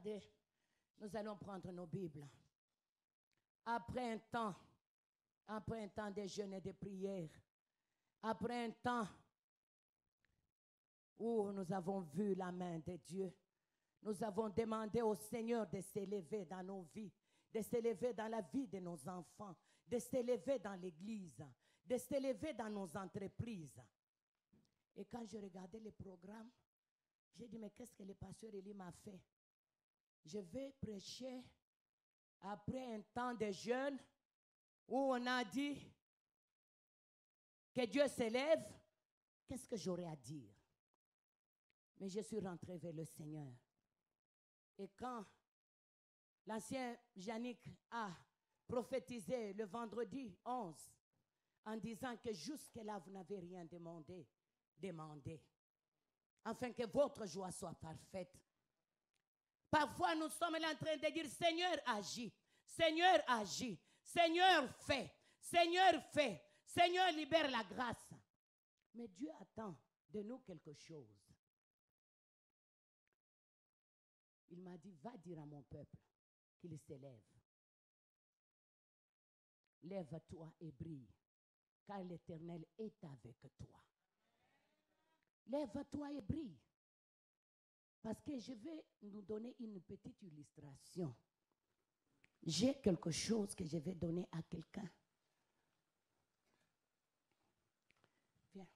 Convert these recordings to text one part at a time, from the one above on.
Regardez, nous allons prendre nos Bibles. Après un temps de jeûne et de prière, après un temps où nous avons vu la main de Dieu, nous avons demandé au Seigneur de s'élever dans nos vies, de s'élever dans la vie de nos enfants, de s'élever dans l'église, de s'élever dans nos entreprises. Et quand je regardais les programmes, j'ai dit, mais qu'est-ce que le pasteur Élie m'a fait? Je vais prêcher après un temps de jeûne où on a dit que Dieu s'élève. Qu'est-ce que j'aurais à dire? Mais je suis rentrée vers le Seigneur. Et quand l'ancien Yannick a prophétisé le vendredi 11 en disant que jusque-là vous n'avez rien demandé, demandez, afin que votre joie soit parfaite. Parfois nous sommes là en train de dire Seigneur agis, Seigneur agis, Seigneur fais, Seigneur libère la grâce. Mais Dieu attend de nous quelque chose. Il m'a dit, va dire à mon peuple qu'il s'élève. Lève-toi et brille, car l'Éternel est avec toi. Lève-toi et brille. Parce que je vais nous donner une petite illustration. J'ai quelque chose que je vais donner à quelqu'un. Viens.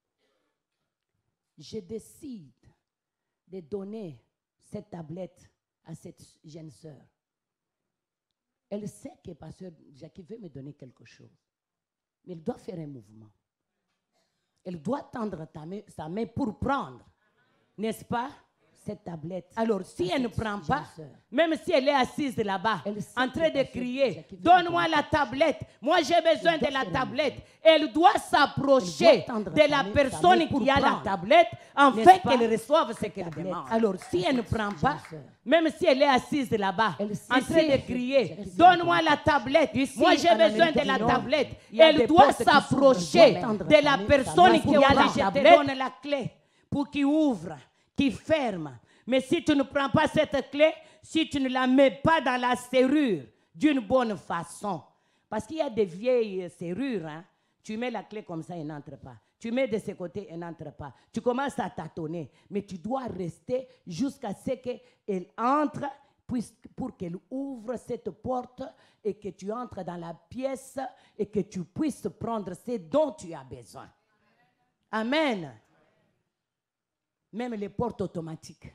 Je décide de donner cette tablette à cette jeune sœur. Elle sait que pasteur Jackie veut me donner quelque chose. Mais elle doit faire un mouvement. Elle doit tendre sa main pour prendre. N'est-ce pas? Cette tablette. Alors, si elle ne prend pas, même si elle est assise là-bas, en train de crier, donne-moi la tablette, moi j'ai besoin de la tablette. Elle doit s'approcher de la personne qui a la tablette, afin qu'elle reçoive ce qu'elle demande. Alors, si elle ne prend pas, même si elle est assise là-bas, en train de crier, donne-moi la tablette, moi j'ai besoin de la tablette. Elle doit s'approcher de la personne qui a la tablette, donne la clé pour qu'il ouvre, qui ferme. Mais si tu ne prends pas cette clé, si tu ne la mets pas dans la serrure d'une bonne façon, parce qu'il y a des vieilles serrures, hein, tu mets la clé comme ça, elle n'entre pas. Tu mets de ce côté, elle n'entre pas. Tu commences à tâtonner, mais tu dois rester jusqu'à ce qu'elle entre pour qu'elle ouvre cette porte et que tu entres dans la pièce et que tu puisses prendre ce dont tu as besoin. Amen. Même les portes automatiques.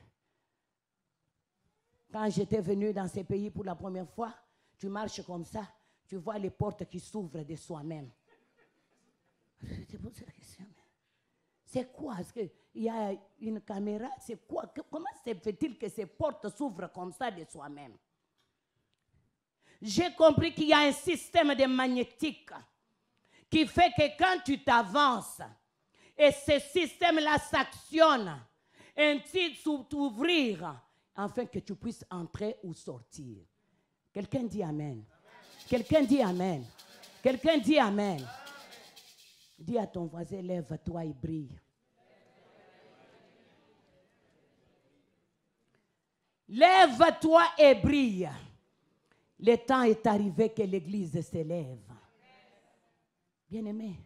Quand j'étais venu dans ces pays pour la première fois, tu marches comme ça, tu vois les portes qui s'ouvrent de soi-même. Je te pose la question. C'est quoi? Est-ce qu'il y a une caméra? C'est quoi? Comment se fait-il que ces portes s'ouvrent comme ça de soi-même? J'ai compris qu'il y a un système de magnétique qui fait que quand tu t'avances, et ce système-là s'actionne, ainsi s'ouvrir, afin que tu puisses entrer ou sortir. Quelqu'un dit Amen. Quelqu'un dit Amen. Quelqu'un dit Amen. Dis à ton voisin, lève-toi et brille. Lève-toi et brille. Le temps est arrivé que l'Église s'élève. Bien-aimés,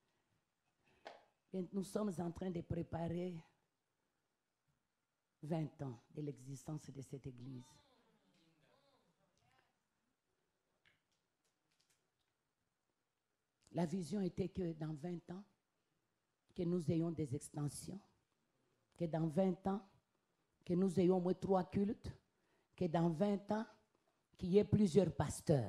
nous sommes en train de préparer 20 ans de l'existence de cette Église. La vision était que dans 20 ans, que nous ayons des extensions, que dans 20 ans, que nous ayons au moins 3 cultes, que dans 20 ans, qu'il y ait plusieurs pasteurs.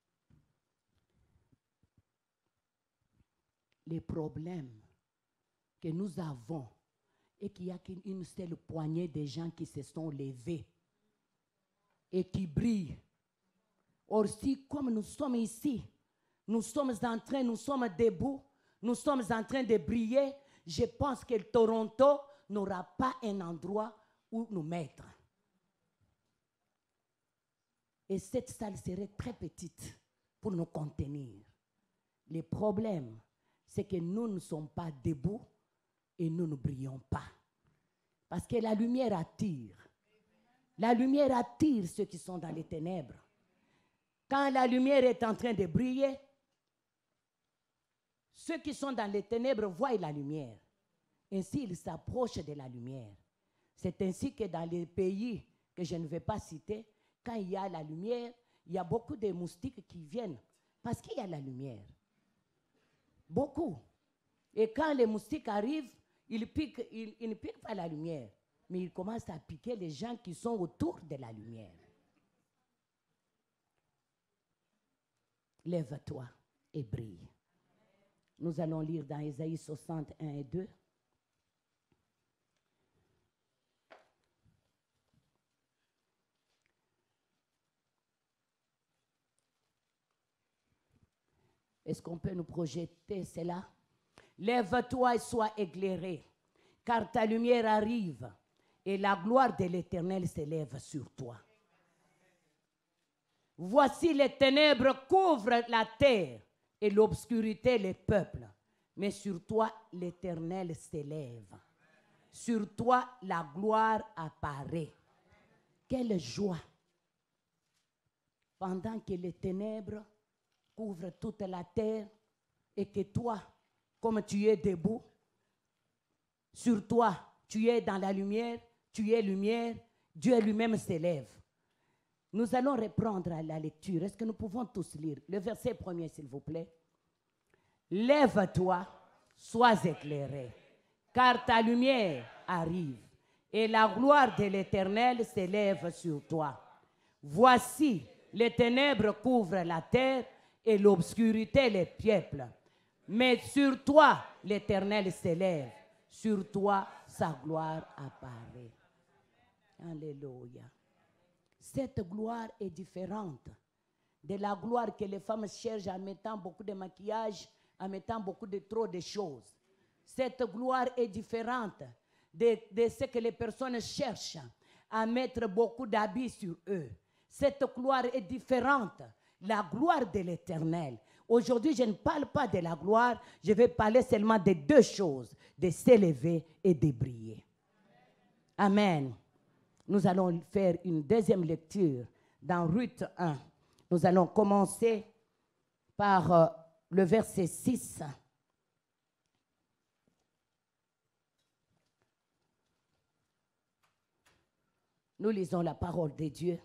Les problèmes que nous avons et qu'il y a qu'une seule poignée de gens qui se sont levés et qui brillent. Or, si comme nous sommes ici, nous sommes debout, nous sommes en train de briller, je pense que Toronto n'aura pas un endroit où nous mettre. Et cette salle serait très petite pour nous contenir. Le problème, c'est que nous ne sommes pas debout et nous ne brillons pas. Parce que la lumière attire. La lumière attire ceux qui sont dans les ténèbres. Quand la lumière est en train de briller, ceux qui sont dans les ténèbres voient la lumière. Ainsi, ils s'approchent de la lumière. C'est ainsi que dans les pays que je ne vais pas citer, quand il y a la lumière, il y a beaucoup de moustiques qui viennent parce qu'il y a la lumière. Beaucoup. Et quand les moustiques arrivent, ils ne piquent pas la lumière, mais ils commencent à piquer les gens qui sont autour de la lumière. Lève-toi et brille. Nous allons lire dans Ésaïe 61 et 2. Est-ce qu'on peut nous projeter cela? Lève-toi et sois éclairé, car ta lumière arrive et la gloire de l'Éternel s'élève sur toi. Voici les ténèbres couvrent la terre et l'obscurité les peuples, mais sur toi l'Éternel s'élève. Sur toi la gloire apparaît. Quelle joie! Pendant que les ténèbres couvrent toute la terre et que toi, comme tu es debout, sur toi, tu es dans la lumière, tu es lumière, Dieu lui-même s'élève. Nous allons reprendre la lecture. Est-ce que nous pouvons tous lire le verset premier, s'il vous plaît? Lève-toi, sois éclairé, car ta lumière arrive, et la gloire de l'Éternel s'élève sur toi. Voici, les ténèbres couvrent la terre, et l'obscurité les peuples. Mais sur toi, l'Éternel s'élève. Sur toi, sa gloire apparaît. Alléluia. Cette gloire est différente de la gloire que les femmes cherchent en mettant beaucoup de maquillage, en mettant beaucoup de trop de choses. Cette gloire est différente de ce que les personnes cherchent à mettre beaucoup d'habits sur eux. Cette gloire est différente. La gloire de l'Éternel. Aujourd'hui, je ne parle pas de la gloire, je vais parler seulement de deux choses, de s'élever et de briller. Amen. Nous allons faire une deuxième lecture dans Ruth 1. Nous allons commencer par le verset 6. Nous lisons la parole de Dieu.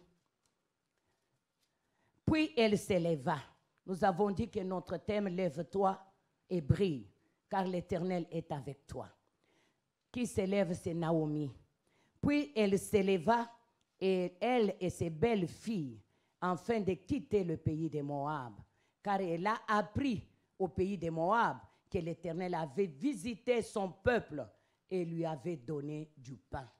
Puis elle s'éleva. Nous avons dit que notre thème, lève-toi et brille, car l'Éternel est avec toi. Qui s'élève, c'est Naomi. Puis elle s'éleva, et elle et ses belles filles, afin de quitter le pays de Moab, car elle a appris au pays de Moab que l'Éternel avait visité son peuple et lui avait donné du pain.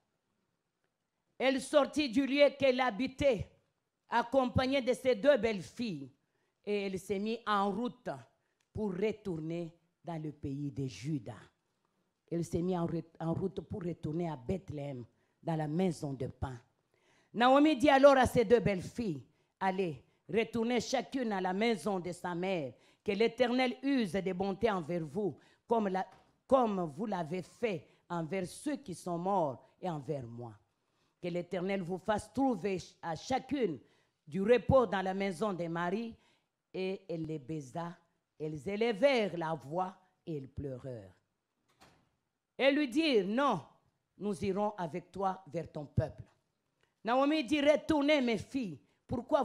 Elle sortit du lieu qu'elle habitait, accompagnée de ses deux belles filles, et elle s'est mise en route pour retourner dans le pays de Juda. Elle s'est mise en route pour retourner à Bethléem, dans la maison de pain. Naomi dit alors à ses deux belles filles, allez, retournez chacune à la maison de sa mère, que l'Éternel use de bonté envers vous, comme vous l'avez fait envers ceux qui sont morts et envers moi. Que l'Éternel vous fasse trouver à chacune du repos dans la maison de Marie. Et elle les baisa, elles élevèrent la voix et elles pleurèrent. Elles lui dirent, non, nous irons avec toi vers ton peuple. Naomi dit, retournez mes filles, pourquoi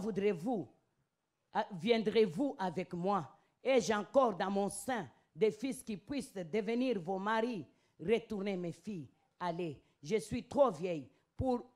viendrez-vous avec moi? Ai-je encore dans mon sein des fils qui puissent devenir vos maris? Retournez mes filles, allez, je suis trop vieille pour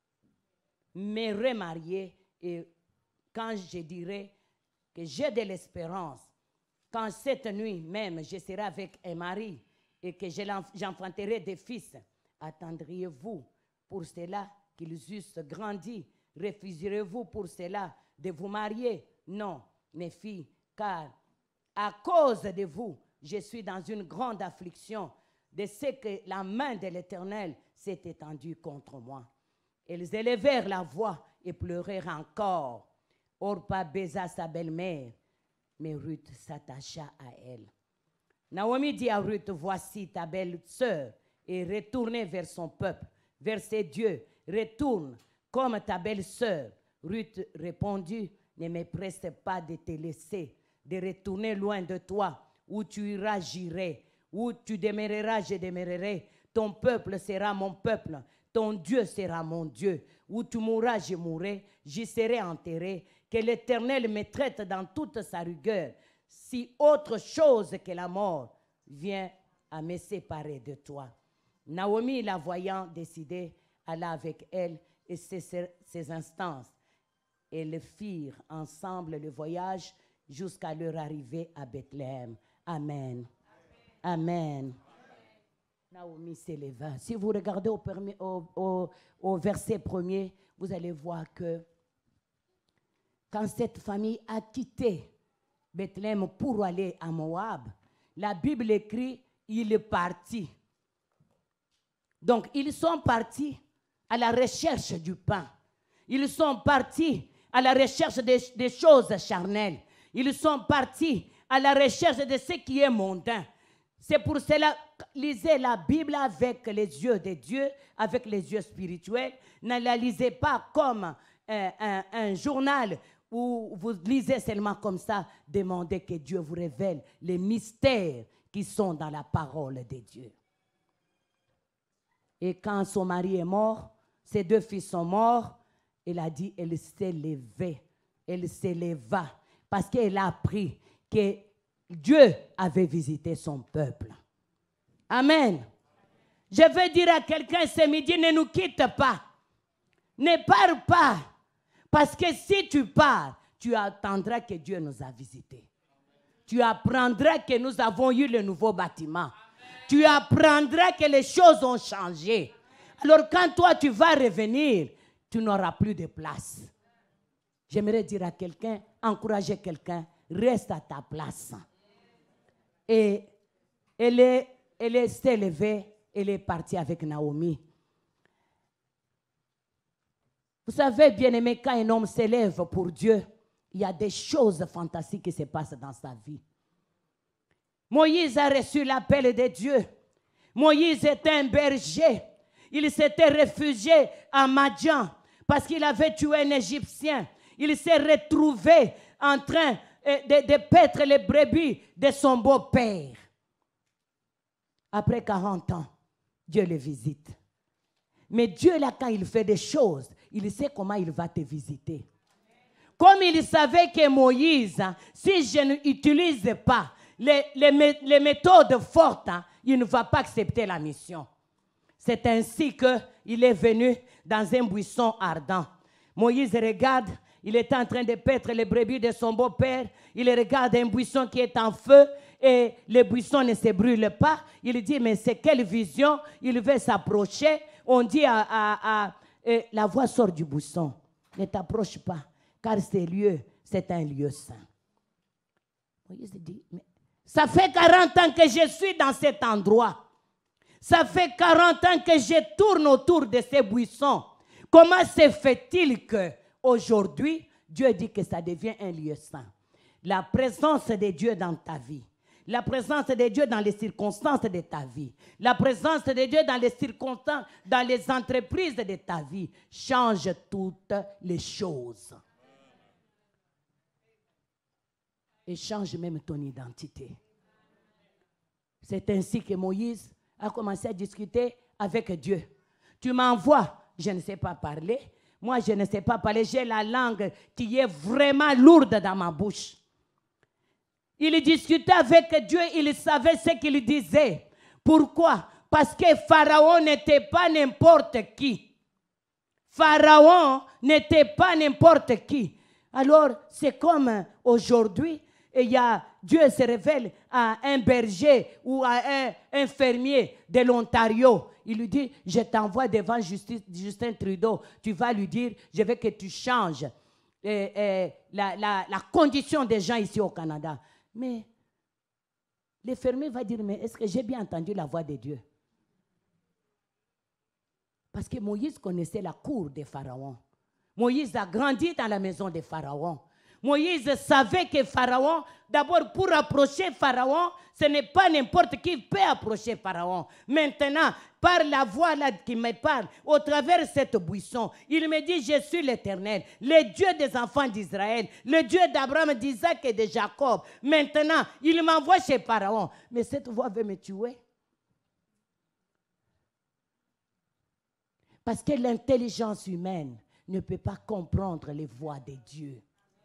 me remarier, et quand je dirai que j'ai de l'espérance, quand cette nuit même je serai avec un mari et que j'enfanterai des fils, attendriez-vous pour cela qu'ils eussent grandi? Refuserez-vous pour cela de vous marier? Non, mes filles, car à cause de vous, je suis dans une grande affliction de ce que la main de l'Éternel s'est étendue contre moi. Elles élevèrent la voix et pleurèrent encore. Orpa baisa sa belle-mère, mais Ruth s'attacha à elle. Naomi dit à Ruth, voici ta belle-sœur, et retournez vers son peuple, vers ses dieux. Retourne, Comme ta belle-sœur, Ruth répondit, ne me presse pas de te laisser, de retourner loin de toi, où tu iras, j'irai, où tu demeureras, je demeurerai, ton peuple sera mon peuple, ton Dieu sera mon Dieu, où tu mourras, je mourrai, j'y serai enterré, que l'Éternel me traite dans toute sa rigueur, si autre chose que la mort vient à me séparer de toi. Naomi, la voyant décider, alla avec elle et ses instances. Elles firent ensemble le voyage jusqu'à leur arrivée à Bethléem. Amen. Amen. Amen. Naomi s'éleva. Si vous regardez au verset 1er, vous allez voir que quand cette famille a quitté Bethléem pour aller à Moab, la Bible écrit, il est parti. Donc, ils sont partis à la recherche du pain. Ils sont partis à la recherche des choses charnelles. Ils sont partis à la recherche de ce qui est mondain. C'est pour cela, lisez la Bible avec les yeux de Dieu, avec les yeux spirituels. Ne la lisez pas comme un journal où vous lisez seulement comme ça. Demandez que Dieu vous révèle les mystères qui sont dans la parole de Dieu. Et quand son mari est mort, ses 2 fils sont morts, elle a dit, elle s'est levée, elle s'éleva, parce qu'elle a appris que Dieu avait visité son peuple. Amen. Je veux dire à quelqu'un ce midi, ne nous quitte pas. Ne pars pas. Parce que si tu pars, tu attendras que Dieu nous a visités. Tu apprendras que nous avons eu le nouveau bâtiment. Tu apprendras que les choses ont changé. Alors quand toi tu vas revenir, tu n'auras plus de place. J'aimerais dire à quelqu'un, encourager quelqu'un, reste à ta place. Et elle s'est levée, elle est partie avec Naomi. Vous savez, bien-aimé, quand un homme s'élève pour Dieu, il y a des choses fantastiques qui se passent dans sa vie. Moïse a reçu l'appel de Dieu. Moïse était un berger. Il s'était réfugié à Madian parce qu'il avait tué un Égyptien. Il s'est retrouvé en train de paître les brebis de son beau-père. Après 40 ans, Dieu le visite. Mais Dieu, là, quand il fait des choses, il sait comment il va te visiter. Comme il savait que Moïse, si je n'utilise pas les méthodes fortes, il ne va pas accepter la mission. C'est ainsi qu'il est venu dans un buisson ardent. Moïse regarde, il est en train de paître les brebis de son beau-père. Il regarde un buisson qui est en feu et le buisson ne se brûle pas. Il dit, mais c'est quelle vision? Il veut s'approcher. On dit la voix sort du buisson. Ne t'approche pas, car ce lieu, c'est un lieu saint. Moïse dit, mais ça fait 40 ans que je suis dans cet endroit. Ça fait 40 ans que je tourne autour de ces buissons. Comment se fait-il qu'aujourd'hui, Dieu dit que ça devient un lieu saint? La présence de Dieu dans ta vie, la présence de Dieu dans les circonstances de ta vie, la présence de Dieu dans les circonstances, dans les entreprises de ta vie, change toutes les choses. Et change même ton identité. C'est ainsi que Moïse a commencé à discuter avec Dieu. Tu m'envoies, je ne sais pas parler. Moi, je ne sais pas parler. J'ai la langue qui est vraiment lourde dans ma bouche. Il discutait avec Dieu, il savait ce qu'il disait. Pourquoi? Parce que Pharaon n'était pas n'importe qui. Pharaon n'était pas n'importe qui. Alors, c'est comme aujourd'hui, Dieu se révèle à un berger ou à un fermier de l'Ontario. Il lui dit, je t'envoie devant Justin Trudeau. Tu vas lui dire, je veux que tu changes la condition des gens ici au Canada. Mais le fermier va dire, mais est-ce que j'ai bien entendu la voix de Dieu? Parce que Moïse connaissait la cour de Pharaon. Moïse a grandi dans la maison de Pharaon. Moïse savait que Pharaon, d'abord pour approcher Pharaon, ce n'est pas n'importe qui peut approcher Pharaon. Maintenant, par la voix là qui me parle, au travers de cette buisson, il me dit, je suis l'Éternel, le Dieu des enfants d'Israël, le Dieu d'Abraham, d'Isaac et de Jacob. Maintenant, il m'envoie chez Pharaon. Mais cette voix veut me tuer. Parce que l'intelligence humaine ne peut pas comprendre les voix de Dieu.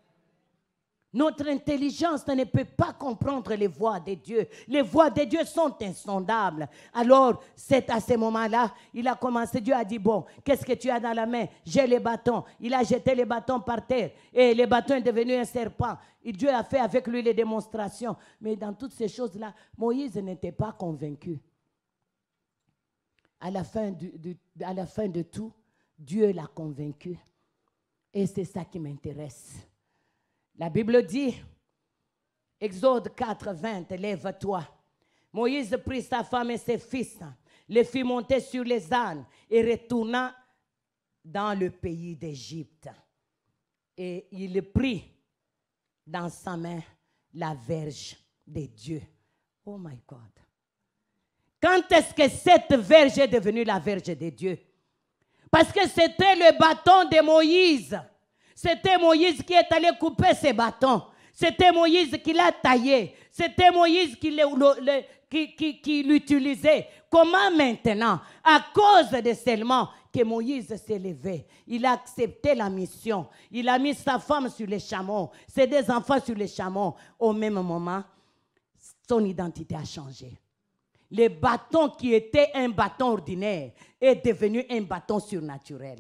Notre intelligence ne peut pas comprendre les voix de Dieu. Les voix de Dieu sont insondables. Alors, c'est à ce moment-là, il a commencé, Dieu a dit, bon, qu'est-ce que tu as dans la main? J'ai les bâtons. Il a jeté les bâtons par terre et le bâton est devenu un serpent. Et Dieu a fait avec lui les démonstrations. Mais dans toutes ces choses-là, Moïse n'était pas convaincu. À la fin de tout, Dieu l'a convaincu. Et c'est ça qui m'intéresse. La Bible dit, Exode 4, 20, lève-toi. Moïse prit sa femme et ses fils, les fit monter sur les ânes et retourna dans le pays d'Égypte. Et il prit dans sa main la verge de Dieu. Oh my God. Quand est-ce que cette verge est devenue la verge de Dieu? Parce que c'était le bâton de Moïse. C'était Moïse qui est allé couper ses bâtons. C'était Moïse qui l'a taillé. C'était Moïse qui l'utilisait. Comment maintenant? À cause de seulement que Moïse s'est levé. Il a accepté la mission. Il a mis sa femme sur les chameaux. Ses deux enfants sur les chameaux. Au même moment, son identité a changé. Le bâton qui était un bâton ordinaire est devenu un bâton surnaturel.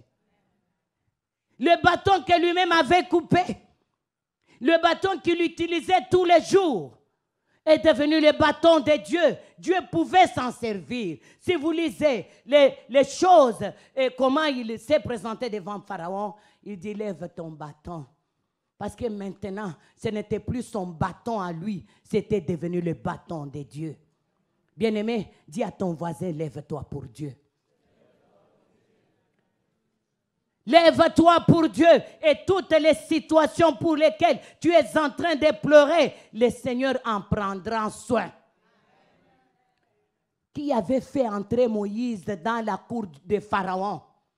Le bâton que lui-même avait coupé, le bâton qu'il utilisait tous les jours, est devenu le bâton de Dieu. Dieu pouvait s'en servir. Si vous lisez les choses et comment il s'est présenté devant Pharaon, il dit, lève ton bâton. Parce que maintenant, ce n'était plus son bâton à lui, c'était devenu le bâton de Dieu. Bien-aimé, dis à ton voisin, lève-toi pour Dieu. Lève-toi pour Dieu et toutes les situations pour lesquelles tu es en train de pleurer, le Seigneur en prendra soin. Qui avait fait entrer Moïse dans la cour de Pharaon?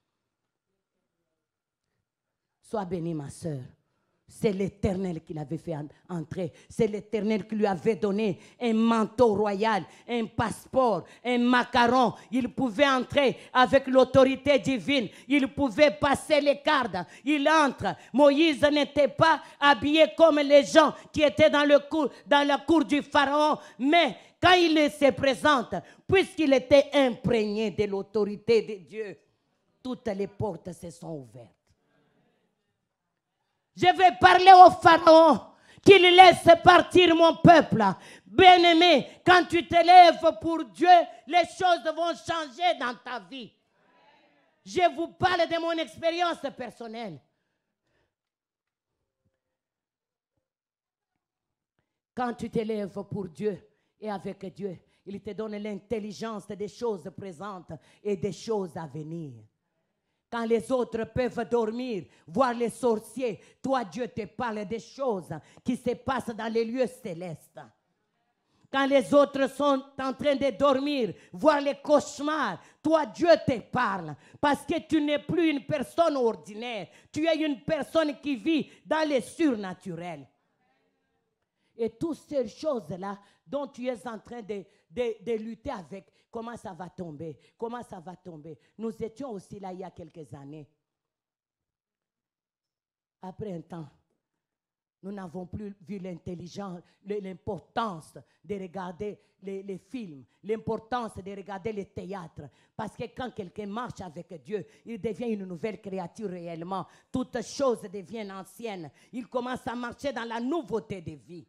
Sois bénie, ma sœur. C'est l'Éternel qui l'avait fait entrer. C'est l'Éternel qui lui avait donné un manteau royal, un passeport, un macaron. Il pouvait entrer avec l'autorité divine. Il pouvait passer les gardes. Il entre. Moïse n'était pas habillé comme les gens qui étaient dans la cour du Pharaon. Mais quand il se présente, puisqu'il était imprégné de l'autorité de Dieu, toutes les portes se sont ouvertes. Je vais parler au Pharaon qu'il laisse partir mon peuple. Bien-aimé, quand tu te lèves pour Dieu, les choses vont changer dans ta vie. Je vous parle de mon expérience personnelle. Quand tu te lèves pour Dieu et avec Dieu, il te donne l'intelligence des choses présentes et des choses à venir. Quand les autres peuvent dormir, voir les sorciers, toi, Dieu te parle des choses qui se passent dans les lieux célestes. Quand les autres sont en train de dormir, voir les cauchemars, toi, Dieu te parle. Parce que tu n'es plus une personne ordinaire. Tu es une personne qui vit dans les surnaturels. Et toutes ces choses-là dont tu es en train de lutter avec, comment ça va tomber? Comment ça va tomber? Nous étions aussi là il y a quelques années. Après un temps, nous n'avons plus vu l'intelligence, l'importance de regarder les films, l'importance de regarder le théâtre. Parce que quand quelqu'un marche avec Dieu, il devient une nouvelle créature réellement. Toutes choses deviennent anciennes. Il commence à marcher dans la nouveauté de vie.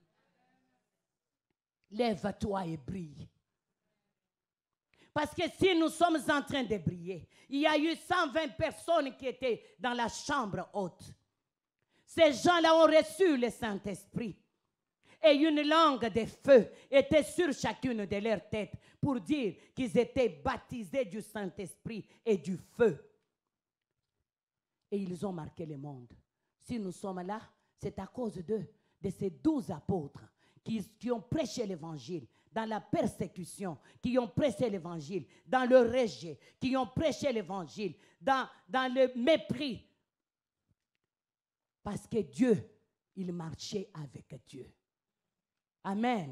Lève-toi et brille. Parce que si nous sommes en train de briller, il y a eu 120 personnes qui étaient dans la chambre haute. Ces gens-là ont reçu le Saint-Esprit. Et une langue de feu était sur chacune de leurs têtes pour dire qu'ils étaient baptisés du Saint-Esprit et du feu. Et ils ont marqué le monde. Si nous sommes là, C'est à cause de ces 12 apôtres qui ont prêché l'évangile dans la persécution, qui ont prêché l'évangile dans le rejet, qui ont prêché l'évangile dans le mépris. Parce que Dieu, il marchait avec Dieu. Amen.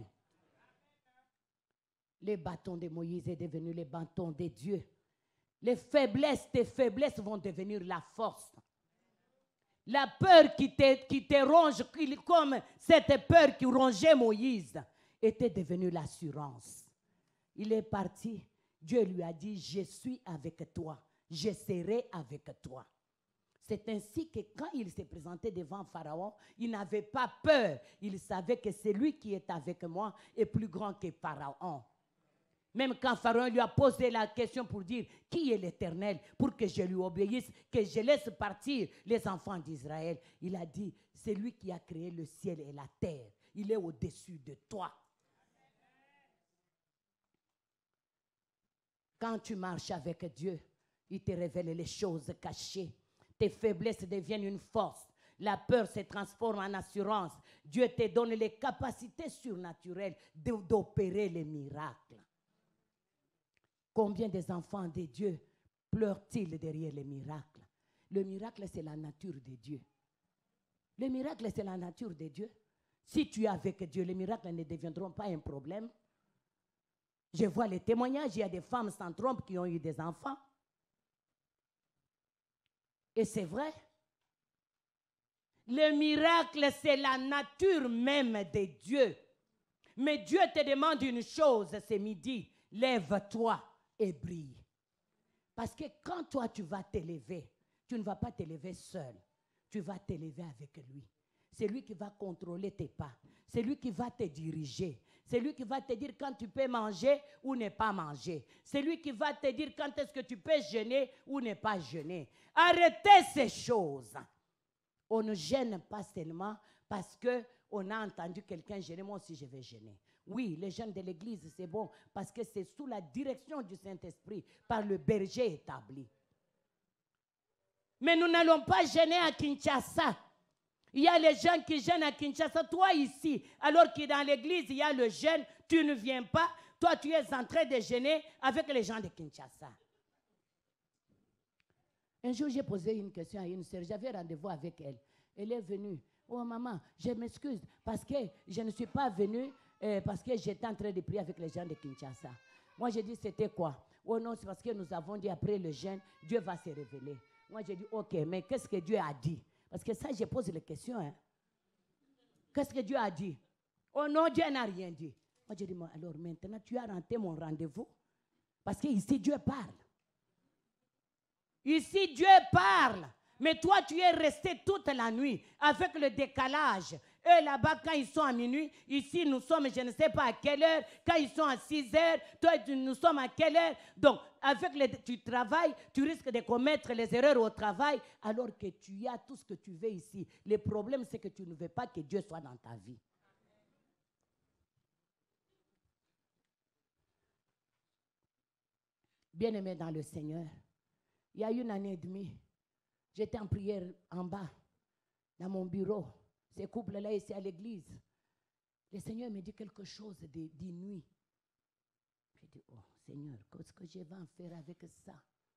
Les bâtons de Moïse est devenu les bâtons de Dieu. Les faiblesses, tes faiblesses vont devenir la force. La peur qui te ronge, comme cette peur qui rongeait Moïse, était devenue l'assurance. Il est parti. Dieu lui a dit, je suis avec toi. Je serai avec toi. C'est ainsi que quand il s'est présenté devant Pharaon, il n'avait pas peur. Il savait que celui qui est avec moi est plus grand que Pharaon. Même quand Pharaon lui a posé la question pour dire qui est l'Éternel, pour que je lui obéisse, que je laisse partir les enfants d'Israël, il a dit, c'est lui qui a créé le ciel et la terre. Il est au-dessus de toi. Quand tu marches avec Dieu, il te révèle les choses cachées. Tes faiblesses deviennent une force. La peur se transforme en assurance. Dieu te donne les capacités surnaturelles d'opérer les miracles. Combien des enfants de Dieu pleurent-ils derrière les miracles? Le miracle, c'est la nature de Dieu. Le miracle, c'est la nature de Dieu. Si tu es avec Dieu, les miracles ne deviendront pas un problème. Je vois les témoignages, il y a des femmes sans trompe qui ont eu des enfants. Et c'est vrai. Le miracle, c'est la nature même de Dieu. Mais Dieu te demande une chose ce midi. Lève-toi et brille. Parce que quand toi, tu vas t'élever, tu ne vas pas t'élever seul. Tu vas t'élever avec lui. C'est lui qui va contrôler tes pas. C'est lui qui va te diriger. C'est lui qui va te dire quand tu peux manger ou ne pas manger. C'est lui qui va te dire quand est-ce que tu peux jeûner ou ne pas jeûner. Arrêtez ces choses. On ne gêne pas seulement parce qu'on a entendu quelqu'un gêner. Moi aussi, je vais gêner. Oui, les jeunes de l'église, c'est bon parce que c'est sous la direction du Saint-Esprit par le berger établi. Mais nous n'allons pas gêner à Kinshasa. Il y a les gens qui gênent à Kinshasa. Toi ici, alors que dans l'église, il y a le jeûne, tu ne viens pas. Toi, tu es en train de gêner avec les gens de Kinshasa. Un jour, j'ai posé une question à une sœur. J'avais rendez-vous avec elle. Elle est venue. Oh maman, je m'excuse parce que je ne suis pas venue parce que j'étais en train de prier avec les gens de Kinshasa. Moi, j'ai dit, c'était quoi? Oh non, c'est parce que nous avons dit après le jeûne, Dieu va se révéler. Moi, j'ai dit, ok, mais qu'est-ce que Dieu a dit? Parce que ça, je pose les questions. Hein. Qu'est-ce que Dieu a dit? Oh non, Dieu n'a rien dit. Moi, j'ai dit, alors maintenant, tu as raté mon rendez-vous? Parce qu'ici, Dieu parle. Ici, Dieu parle. Mais toi, tu es resté toute la nuit avec le décalage. Eux, là-bas, quand ils sont à minuit, ici, nous sommes, je ne sais pas à quelle heure. Quand ils sont à 6 heures, toi, nous sommes à quelle heure? Donc, tu travailles, tu risques de commettre les erreurs au travail, alors que tu as tout ce que tu veux ici. Le problème, c'est que tu ne veux pas que Dieu soit dans ta vie. Bien-aimé dans le Seigneur, il y a 1 année et demie, j'étais en prière en bas, dans mon bureau. Ces couples-là, ici à l'église. Le Seigneur me dit quelque chose d'inouï. J'ai dit, oh Seigneur, qu'est-ce que je vais en faire avec ça?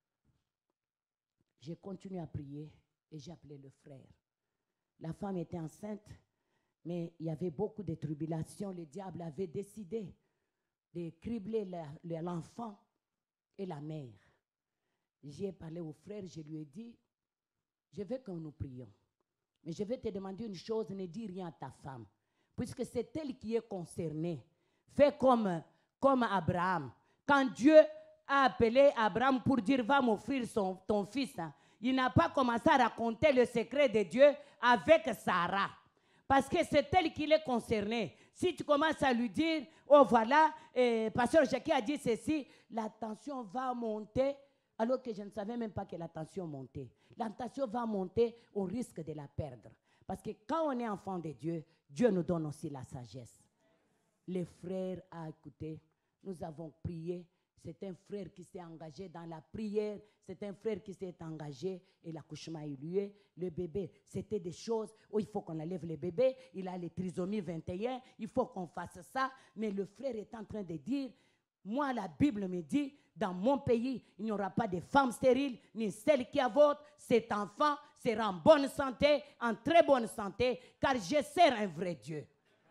J'ai continué à prier et j'ai appelé le frère. La femme était enceinte, mais il y avait beaucoup de tribulations. Le diable avait décidé de cribler l'enfant et la mère. J'ai parlé au frère, je lui ai dit, je veux que nous prions. Mais je vais te demander une chose, ne dis rien à ta femme. Puisque c'est elle qui est concernée. Fais comme Abraham. Quand Dieu a appelé Abraham pour dire, va m'offrir ton fils, hein, il n'a pas commencé à raconter le secret de Dieu avec Sarah. Parce que c'est elle qui est concernée. Si tu commences à lui dire, oh voilà, pasteur Jackie a dit ceci, la tension va monter. Alors que je ne savais même pas que la tension montait. La tension va monter, on risque de la perdre. Parce que quand on est enfant de Dieu, Dieu nous donne aussi la sagesse. Les frères à écouter, nous avons prié. C'est un frère qui s'est engagé dans la prière. C'est un frère qui s'est engagé et l'accouchement a eu lieu. Le bébé, c'était des choses où il faut qu'on enlève le bébé. Il a les trisomies 21. Il faut qu'on fasse ça. Mais le frère est en train de dire, moi, la Bible me dit, dans mon pays, il n'y aura pas de femmes stériles, ni celles qui avortent. Cet enfant sera en bonne santé, en très bonne santé, car je sers un vrai Dieu.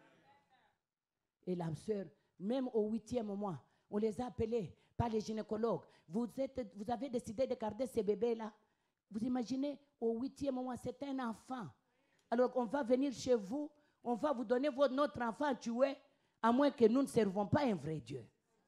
Et la sœur, même au 8e mois, on les a appelés par les gynécologues. Vous avez décidé de garder ces bébés-là. Vous imaginez, au 8e mois, c'est un enfant. Alors on va venir chez vous, on va vous donner notre enfant à tuer, à moins que nous ne servons pas un vrai Dieu.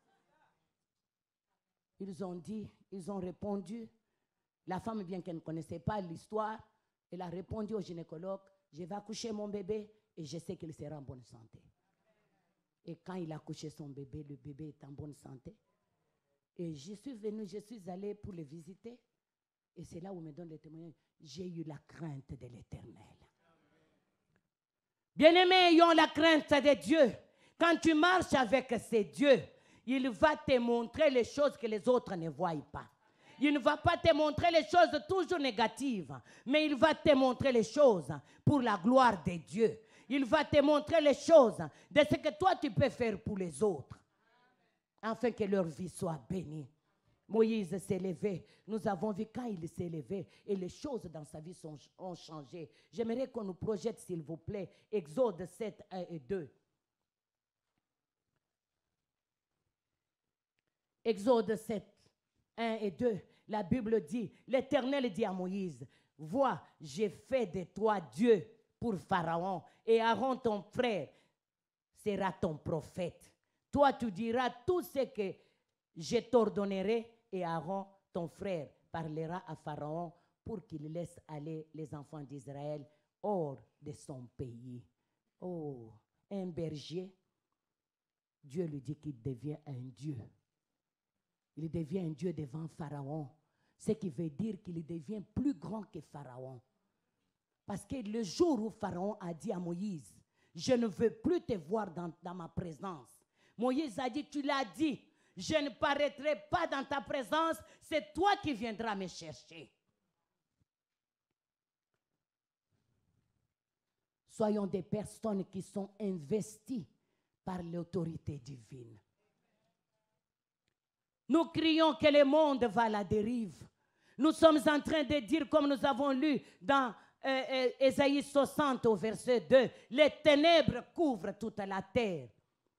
Ils ont dit, ils ont répondu. La femme, bien qu'elle ne connaissait pas l'histoire, elle a répondu au gynécologue, je vais accoucher mon bébé et je sais qu'il sera en bonne santé. Et quand il a accouché son bébé, le bébé est en bonne santé. Et je suis venue, je suis allée pour le visiter. Et c'est là où on me donne le témoignage. J'ai eu la crainte de l'Éternel. Bien-aimés, ayons la crainte de Dieu. Quand tu marches avec ces dieux, il va te montrer les choses que les autres ne voient pas. Il ne va pas te montrer les choses toujours négatives, mais il va te montrer les choses pour la gloire de Dieu. Il va te montrer les choses de ce que toi tu peux faire pour les autres, afin que leur vie soit bénie. Moïse s'est levé. Nous avons vu quand il s'est levé et les choses dans sa vie ont changé. J'aimerais qu'on nous projette, s'il vous plaît, Exode 7, 1 et 2. Exode 7, 1 et 2. La Bible dit, l'Éternel dit à Moïse, vois, j'ai fait de toi Dieu pour Pharaon et Aaron ton frère sera ton prophète. Toi tu diras tout ce que je t'ordonnerai et Aaron ton frère parlera à Pharaon pour qu'il laisse aller les enfants d'Israël hors de son pays. Oh, un berger, Dieu lui dit qu'il devient un Dieu. Il devient un Dieu devant Pharaon. Ce qui veut dire qu'il devient plus grand que Pharaon. Parce que le jour où Pharaon a dit à Moïse, je ne veux plus te voir dans ma présence. Moïse a dit, tu l'as dit, je ne paraîtrai pas dans ta présence, c'est toi qui viendras me chercher. Soyons des personnes qui sont investies par l'autorité divine. Nous crions que le monde va à la dérive. Nous sommes en train de dire, comme nous avons lu dans Ésaïe 60 au verset 2, les ténèbres couvrent toute la terre.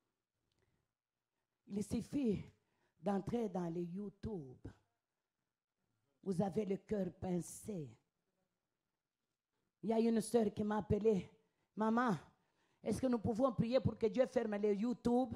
Il suffit d'entrer dans les YouTube. Vous avez le cœur pincé. Il y a une sœur qui m'a appelé, maman, est-ce que nous pouvons prier pour que Dieu ferme les YouTube?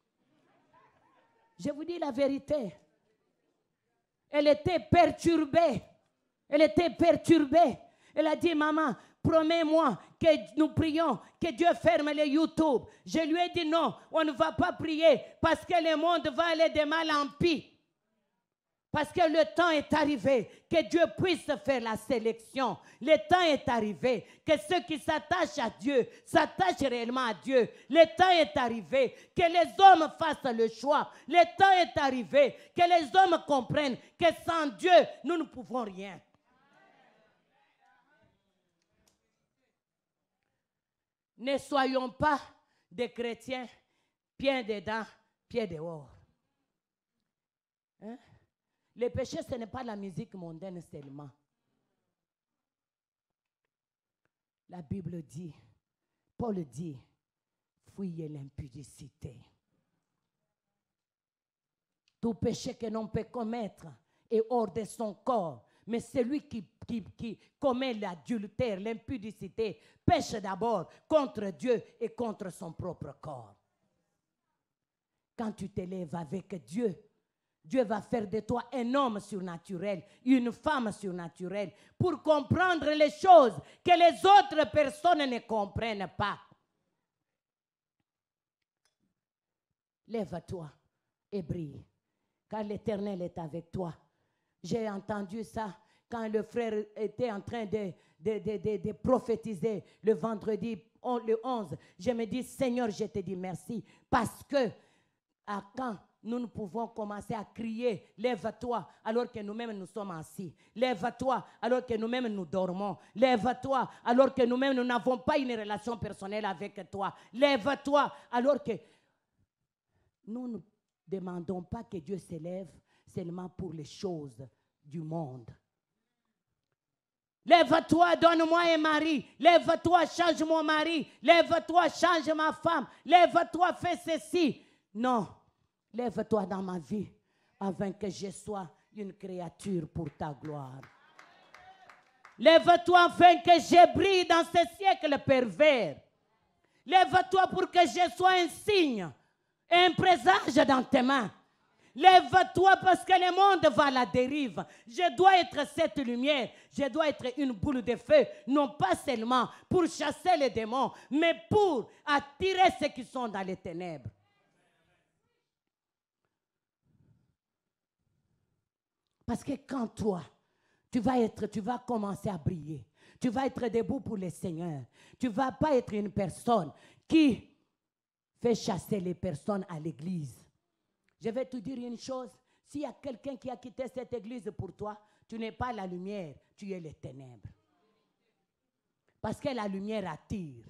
Je vous dis la vérité. Elle était perturbée. Elle était perturbée. Elle a dit, maman, promets-moi que nous prions, que Dieu ferme les YouTube. Je lui ai dit non, on ne va pas prier parce que le monde va aller de mal en pis. Parce que le temps est arrivé que Dieu puisse faire la sélection. Le temps est arrivé que ceux qui s'attachent à Dieu s'attachent réellement à Dieu. Le temps est arrivé que les hommes fassent le choix. Le temps est arrivé que les hommes comprennent que sans Dieu, nous ne pouvons rien. Ne soyons pas des chrétiens, pieds dedans, pieds dehors. Hein? Le péché, ce n'est pas la musique mondaine seulement. La Bible dit, Paul dit, fuyez l'impudicité. Tout péché que l'on peut commettre est hors de son corps. Mais celui qui commet l'adultère, l'impudicité, pêche d'abord contre Dieu et contre son propre corps. Quand tu t'élèves avec Dieu, Dieu va faire de toi un homme surnaturel, une femme surnaturelle, pour comprendre les choses que les autres personnes ne comprennent pas. Lève-toi et brille, car l'Éternel est avec toi. J'ai entendu ça quand le frère était en train de prophétiser le vendredi, le 11. Je me dis, Seigneur, je te dis merci, parce que quand nous ne pouvons commencer à crier, lève-toi, alors que nous-mêmes nous sommes assis. Lève-toi, alors que nous-mêmes nous dormons. Lève-toi, alors que nous-mêmes nous n'avons pas une relation personnelle avec toi. Lève-toi, alors que nous ne demandons pas que Dieu s'élève seulement pour les choses du monde. Lève-toi, donne-moi un mari. Lève-toi, change mon mari. Lève-toi, change ma femme. Lève-toi, fais ceci. Non, lève-toi dans ma vie afin que je sois une créature pour ta gloire. Lève-toi afin que je brille dans ce siècle pervers. Lève-toi pour que je sois un signe, un présage dans tes mains. Lève-toi parce que le monde va à la dérive. Je dois être cette lumière. Je dois être une boule de feu. Non pas seulement pour chasser les démons, mais pour attirer ceux qui sont dans les ténèbres. Parce que quand toi, tu vas commencer à briller. Tu vas être debout pour le Seigneur. Tu ne vas pas être une personne qui fait chasser les personnes à l'église. Je vais te dire une chose, s'il y a quelqu'un qui a quitté cette église pour toi, tu n'es pas la lumière, tu es les ténèbres. Parce que la lumière attire.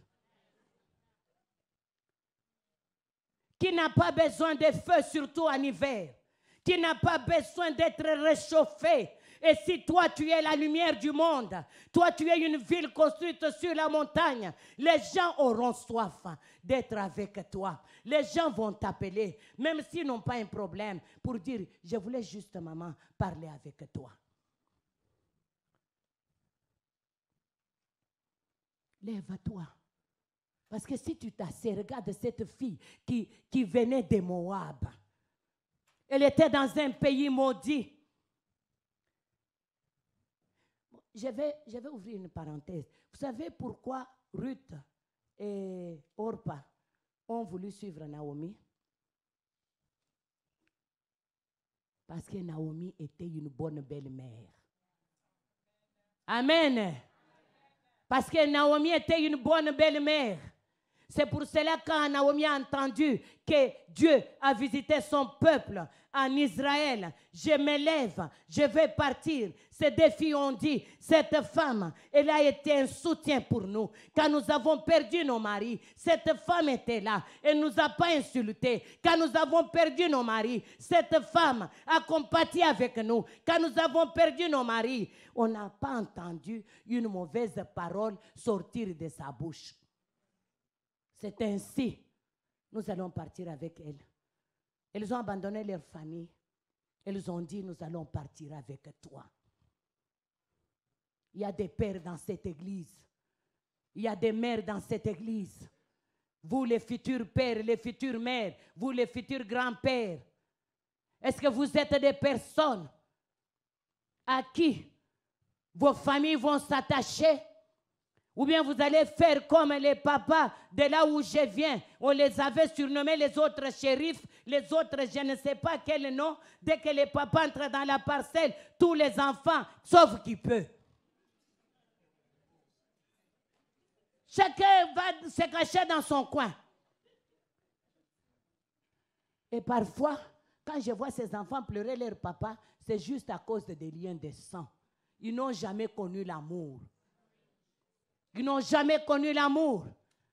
Qui n'a pas besoin de feu, surtout en hiver. Qui n'a pas besoin d'être réchauffé. Et si toi, tu es la lumière du monde, toi, tu es une ville construite sur la montagne, les gens auront soif d'être avec toi. Les gens vont t'appeler, même s'ils n'ont pas un problème, pour dire, je voulais juste, maman, parler avec toi. Lève-toi. Parce que si tu t'assieds, regarde cette fille qui venait de Moab. Elle était dans un pays maudit. Je vais ouvrir une parenthèse. Vous savez pourquoi Ruth et Orpa ont voulu suivre Naomi? Parce que Naomi était une bonne belle-mère. Amen. Parce que Naomi était une bonne belle-mère. C'est pour cela que quand Naomi a entendu que Dieu a visité son peuple en Israël, je me lève, je vais partir. Ces deux filles ont dit, cette femme, elle a été un soutien pour nous. Quand nous avons perdu nos maris, cette femme était là. Elle ne nous a pas insultés. Quand nous avons perdu nos maris, cette femme a compati avec nous. Quand nous avons perdu nos maris, on n'a pas entendu une mauvaise parole sortir de sa bouche. C'est ainsi, nous allons partir avec elles. Elles ont abandonné leur famille. Elles ont dit, nous allons partir avec toi. Il y a des pères dans cette église. Il y a des mères dans cette église. Vous, les futurs pères, les futures mères, vous, les futurs grands-pères. Est-ce que vous êtes des personnes à qui vos familles vont s'attacher? Ou bien vous allez faire comme les papas de là où je viens. On les avait surnommés les autres shérifs, les autres je ne sais pas quel nom. Dès que les papas entrent dans la parcelle, tous les enfants, sauf qui peut. Chacun va se cacher dans son coin. Et parfois, quand je vois ces enfants pleurer leur papa, c'est juste à cause des liens de sang. Ils n'ont jamais connu l'amour. Ils n'ont jamais connu l'amour.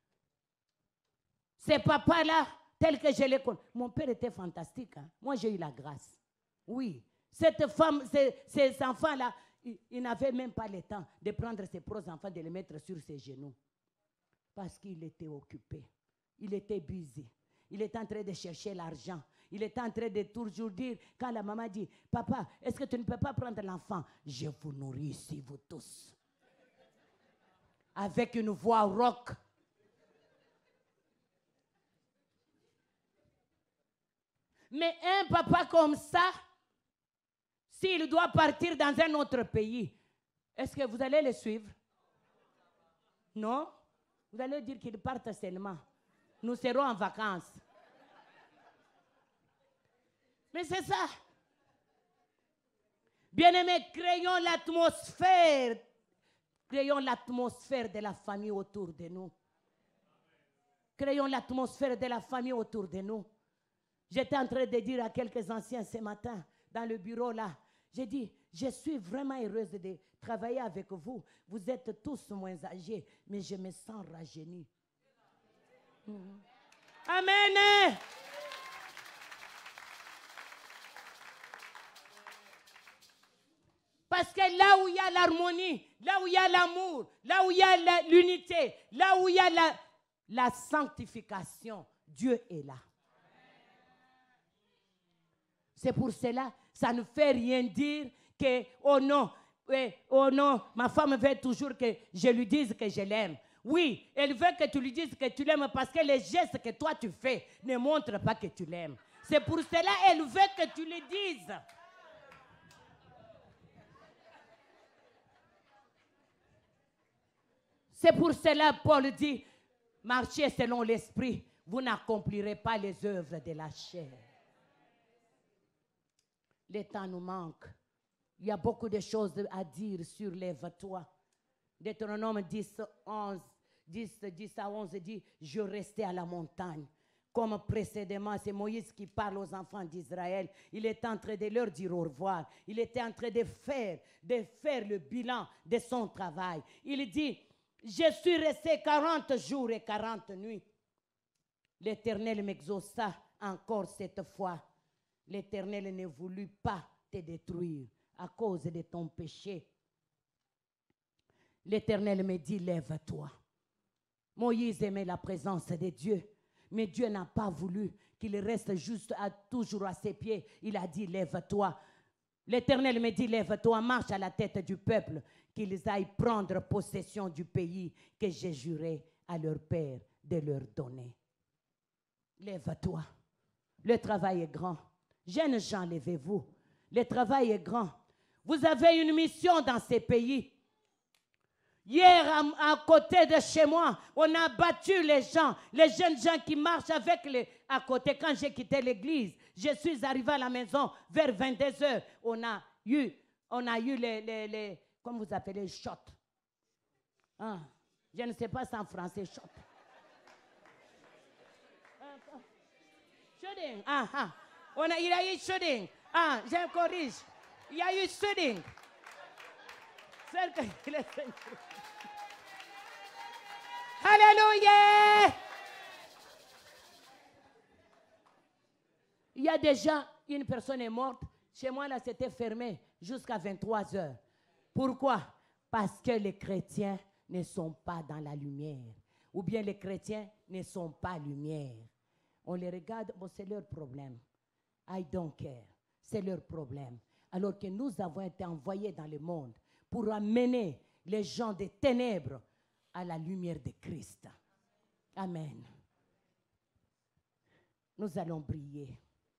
Ces papas-là, tels que je les connais. Mon père était fantastique. Hein? Moi, j'ai eu la grâce. Oui. Cette femme, ces enfants-là, ils n'avaient même pas le temps de prendre ses propres enfants, de les mettre sur ses genoux. Parce qu'il était occupé. Il était busy. Il était en train de chercher l'argent. Il était en train de toujours dire, quand la maman dit, papa, est-ce que tu ne peux pas prendre l'enfant? Je vous nourris ici, vous tous. Avec une voix rock. Mais un papa comme ça, s'il doit partir dans un autre pays, est-ce que vous allez le suivre? Non? Vous allez dire qu'il parte seulement. Nous serons en vacances. Mais c'est ça. Bien-aimés, créons l'atmosphère. Créons l'atmosphère de la famille autour de nous. Créons l'atmosphère de la famille autour de nous. J'étais en train de dire à quelques anciens ce matin, dans le bureau là, j'ai dit, je suis vraiment heureuse de travailler avec vous. Vous êtes tous moins âgés, mais je me sens rajeunie. Amen. Parce que là où il y a l'harmonie, là où il y a l'amour, là où il y a l'unité, là où il y a la sanctification, Dieu est là. C'est pour cela, ça ne fait rien dire que, oh non, ma femme veut toujours que je lui dise que je l'aime. Oui, elle veut que tu lui dises que tu l'aimes parce que les gestes que toi tu fais ne montrent pas que tu l'aimes. C'est pour cela qu'elle veut que tu lui dises. C'est pour cela Paul dit, marchez selon l'esprit, vous n'accomplirez pas les œuvres de la chair. Le temps nous manque. Il y a beaucoup de choses à dire sur lève-toi. Deutéronome 10 à 11 dit, je restais à la montagne. Comme précédemment, c'est Moïse qui parle aux enfants d'Israël. Il est en train de leur dire au revoir. Il était en train de faire le bilan de son travail. Il dit, je suis resté 40 jours et 40 nuits. L'Éternel m'exauça encore cette fois. L'Éternel ne voulut pas te détruire à cause de ton péché. L'Éternel me dit, lève-toi. Moïse aimait la présence de Dieu, mais Dieu n'a pas voulu qu'il reste juste toujours à ses pieds. Il a dit, lève-toi. L'Éternel me dit, lève-toi, marche à la tête du peuple, qu'ils aillent prendre possession du pays que j'ai juré à leur père de leur donner. Lève-toi. Le travail est grand. Jeunes gens, levez-vous. Le travail est grand. Vous avez une mission dans ces pays. Hier, à côté de chez moi, on a battu les gens, les jeunes gens qui marchent avec à côté. Quand j'ai quitté l'église, je suis arrivé à la maison vers 22h. On a eu les comment vous appelez, shots. Ah, je ne sais pas si en français, shot. Shooting. Il y a eu shooting. Je corrige. Il y a eu shooting. Alléluia. Il y a déjà une personne est morte. Chez moi, là, c'était fermé jusqu'à 23 heures. Pourquoi? Parce que les chrétiens ne sont pas dans la lumière. Ou bien les chrétiens ne sont pas lumière. On les regarde, bon, c'est leur problème. I don't care. C'est leur problème. Alors que nous avons été envoyés dans le monde pour amener les gens des ténèbres à la lumière de Christ. Amen. Nous allons briller.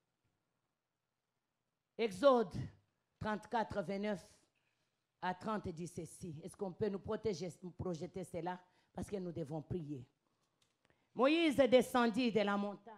Exode 34, 29 à 30 dit ceci. Est-ce qu'on peut nous projeter cela? Parce que nous devons prier. Moïse descendit de la montagne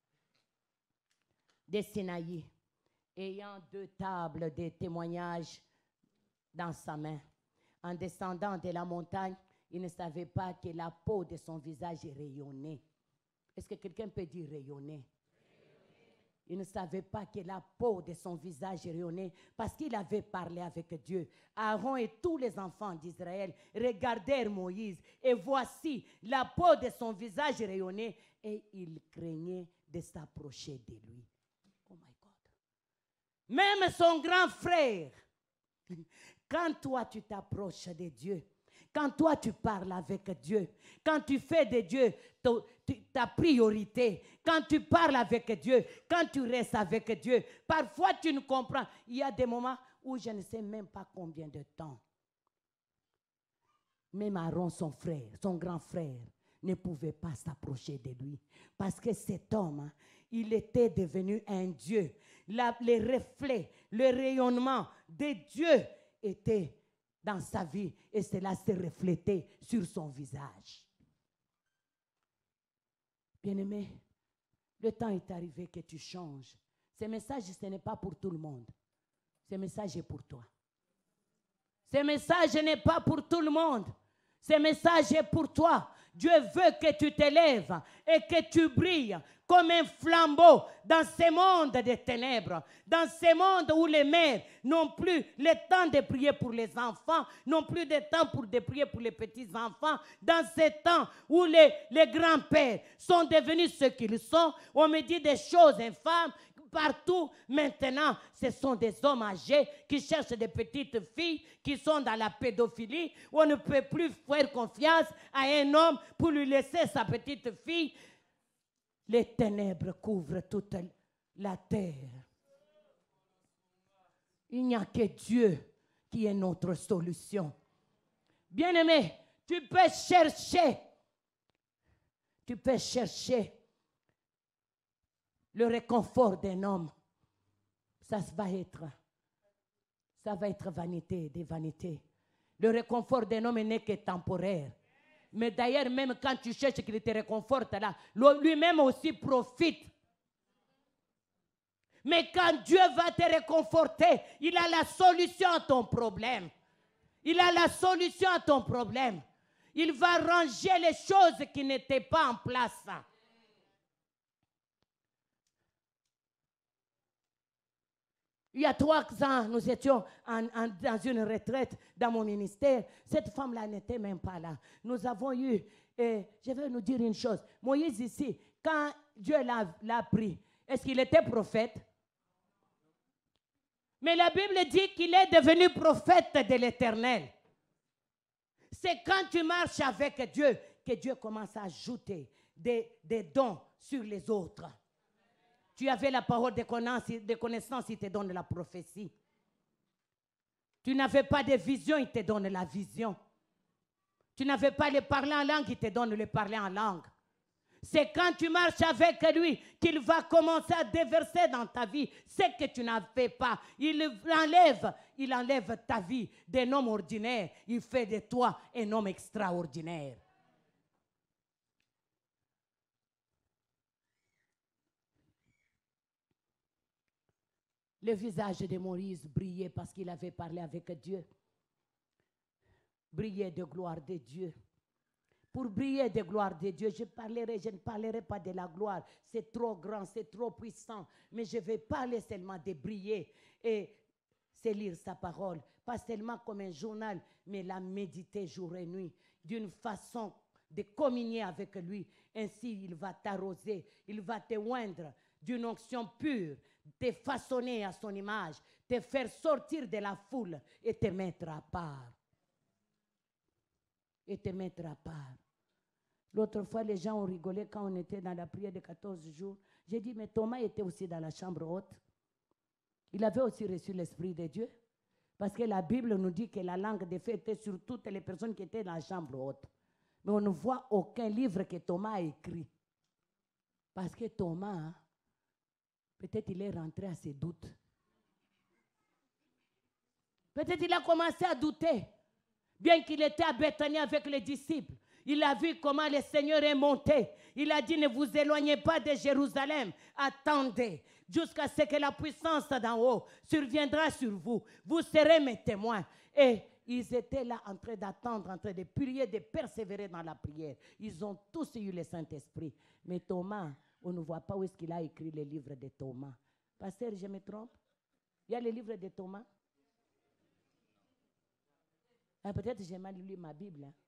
de Sinaï, ayant 2 tables de témoignage dans sa main. En descendant de la montagne, il ne savait pas que la peau de son visage rayonnait. Est-ce que quelqu'un peut dire rayonner? Il ne savait pas que la peau de son visage rayonnait parce qu'il avait parlé avec Dieu. Aaron et tous les enfants d'Israël regardèrent Moïse et voici la peau de son visage rayonnait et ils craignaient de s'approcher de lui. Oh my God. Même son grand frère, quand toi tu t'approches de Dieu, quand toi tu parles avec Dieu, quand tu fais de Dieu ta priorité, quand tu parles avec Dieu, quand tu restes avec Dieu, parfois tu ne comprends. Il y a des moments où je ne sais même pas combien de temps. Même Aaron, son frère, son grand frère, ne pouvait pas s'approcher de lui. Parce que cet homme, il était devenu un Dieu. Les reflets, le rayonnement de Dieu était dans sa vie et cela s'est reflété sur son visage. Bien-aimé, le temps est arrivé que tu changes. Ce message, ce n'est pas pour tout le monde. Ce message est pour toi. Ce message n'est pas pour tout le monde. Ce message est pour toi. Dieu veut que tu t'élèves et que tu brilles comme un flambeau dans ce monde des ténèbres, dans ce monde où les mères n'ont plus le temps de prier pour les enfants, n'ont plus de temps de prier pour les petits-enfants, dans ce temps où les grands-pères sont devenus ce qu'ils sont, on me dit des choses infâmes. Partout, maintenant, ce sont des hommes âgés qui cherchent des petites filles qui sont dans la pédophilie. On ne peut plus faire confiance à un homme pour lui laisser sa petite fille. Les ténèbres couvrent toute la terre. Il n'y a que Dieu qui est notre solution. Bien-aimé, tu peux chercher le réconfort d'un homme. Ça va être vanité des vanités. Le réconfort d'un homme n'est que temporaire. Mais d'ailleurs, même quand tu cherches qu'il te réconforte là, lui-même aussi profite. Mais quand Dieu va te réconforter, il a la solution à ton problème. Il a la solution à ton problème. Il va ranger les choses qui n'étaient pas en place. Il y a 3 ans, nous étions dans une retraite dans mon ministère. Cette femme-là n'était même pas là. Nous avons eu, je vais nous dire une chose. Moïse ici, quand Dieu l'a pris, est-ce qu'il était prophète? Mais la Bible dit qu'il est devenu prophète de l'Éternel. C'est quand tu marches avec Dieu que Dieu commence à ajouter des dons sur les autres. Tu avais la parole de connaissance, il te donne la prophétie. Tu n'avais pas de vision, il te donne la vision. Tu n'avais pas le parler en langue, il te donne le parler en langue. C'est quand tu marches avec lui qu'il va commencer à déverser dans ta vie ce que tu n'avais pas. Il enlève ta vie d'un homme ordinaire. Il fait de toi un homme extraordinaire. Le visage de Moïse brillait parce qu'il avait parlé avec Dieu. Brillait de gloire de Dieu. Pour briller de gloire de Dieu, je ne parlerai pas de la gloire. C'est trop grand, c'est trop puissant. Mais je vais parler seulement de briller. Et c'est lire sa parole. Pas seulement comme un journal, mais la méditer jour et nuit. D'une façon de communier avec lui. Ainsi, il va t'arroser. Il va te oindre d'une onction pure. Te façonner à son image, te faire sortir de la foule et te mettre à part. Et te mettre à part. L'autre fois, les gens ont rigolé quand on était dans la prière de 14 jours. J'ai dit, mais Thomas était aussi dans la chambre haute. Il avait aussi reçu l'Esprit de Dieu. Parce que la Bible nous dit que la langue de feu était sur toutes les personnes qui étaient dans la chambre haute. Mais on ne voit aucun livre que Thomas a écrit. Parce que Thomas... peut-être il est rentré à ses doutes. Peut-être il a commencé à douter. Bien qu'il était à Bethanie avec les disciples, il a vu comment le Seigneur est monté. Il a dit, ne vous éloignez pas de Jérusalem. Attendez jusqu'à ce que la puissance d'en haut surviendra sur vous. Vous serez mes témoins. Et ils étaient là en train d'attendre, en train de prier, de persévérer dans la prière. Ils ont tous eu le Saint-Esprit. Mais Thomas... on ne voit pas où est-ce qu'il a écrit les livres de Thomas. Pasteur, je me trompe? Il y a les livres de Thomas? Ah, peut-être j'ai mal lu ma Bible. Hein?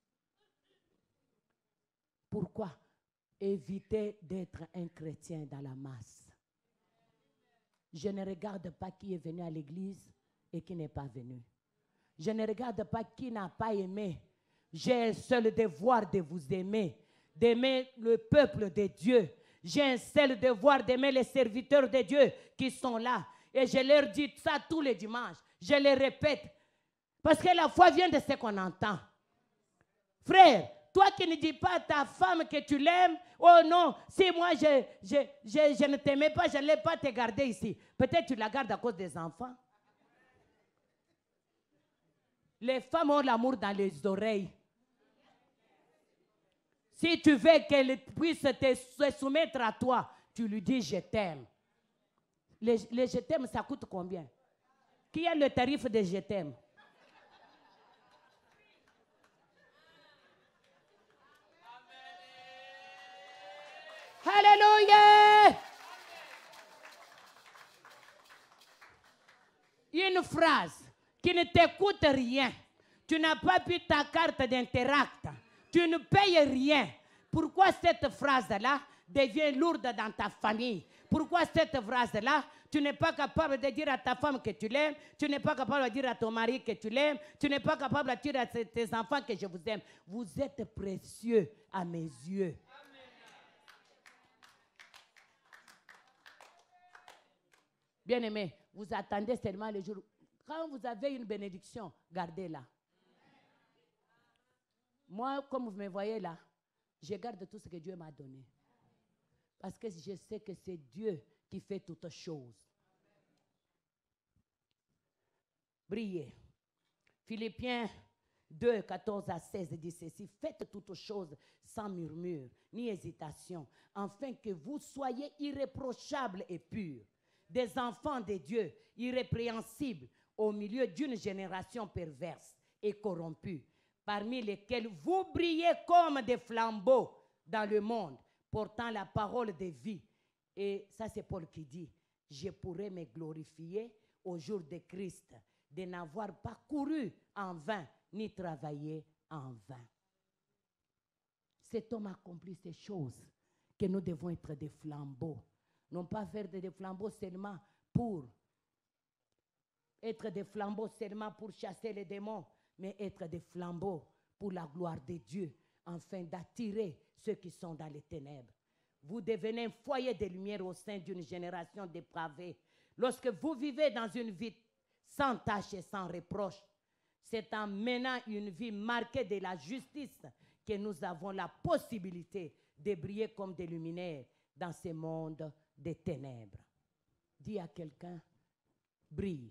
Pourquoi? Éviter d'être un chrétien dans la masse. Je ne regarde pas qui est venu à l'église et qui n'est pas venu. Je ne regarde pas qui n'a pas aimé. J'ai un seul devoir de vous aimer, d'aimer le peuple de Dieu. J'ai un seul devoir d'aimer les serviteurs de Dieu qui sont là. Et je leur dis ça tous les dimanches. Je les répète. Parce que la foi vient de ce qu'on entend. Frère, toi qui ne dis pas à ta femme que tu l'aimes, oh non, si moi je ne t'aimais pas, je n'allais pas te garder ici. Peut-être tu la gardes à cause des enfants. Les femmes ont l'amour dans les oreilles. Si tu veux qu'elle puisse se soumettre à toi, tu lui dis je t'aime. Les je t'aime, ça coûte combien? Qui a le tarif de je t'aime? Alléluia. Une phrase qui ne t'écoute rien. Tu n'as pas pu ta carte d'Interact. Tu ne payes rien. Pourquoi cette phrase-là devient lourde dans ta famille? Pourquoi cette phrase-là, tu n'es pas capable de dire à ta femme que tu l'aimes, tu n'es pas capable de dire à ton mari que tu l'aimes, tu n'es pas capable de dire à tes enfants que je vous aime. Vous êtes précieux à mes yeux. Bien-aimés, vous attendez seulement le jour. Quand vous avez une bénédiction, gardez-la. Moi, comme vous me voyez là, je garde tout ce que Dieu m'a donné. Parce que je sais que c'est Dieu qui fait toutes choses. Brillez. Philippiens 2, 14 à 16 dit ceci. Faites toutes choses sans murmure, ni hésitation, afin que vous soyez irréprochables et purs, des enfants de Dieu, irrépréhensibles, au milieu d'une génération perverse et corrompue, parmi lesquels vous brillez comme des flambeaux dans le monde, portant la parole de vie. Et ça, c'est Paul qui dit, je pourrais me glorifier au jour de Christ, de n'avoir pas couru en vain, ni travaillé en vain. Cet homme accomplit ces choses, que nous devons être des flambeaux. Non pas faire des flambeaux seulement pour être des flambeaux seulement pour chasser les démons, mais être des flambeaux pour la gloire de Dieu, afin d'attirer ceux qui sont dans les ténèbres. Vous devenez un foyer de lumière au sein d'une génération dépravée. Lorsque vous vivez dans une vie sans tache et sans reproche, c'est en menant une vie marquée de la justice que nous avons la possibilité de briller comme des luminaires dans ce monde des ténèbres. Dis à quelqu'un, brille.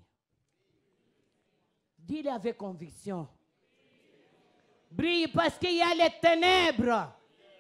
Dis-le avec conviction. Brille parce qu'il y a les ténèbres.